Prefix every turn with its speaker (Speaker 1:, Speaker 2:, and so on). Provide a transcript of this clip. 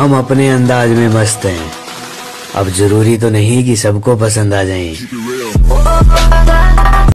Speaker 1: हम अपने अंदाज में मस्त हैं, अब जरूरी तो नहीं कि सबको पसंद आ जाएं।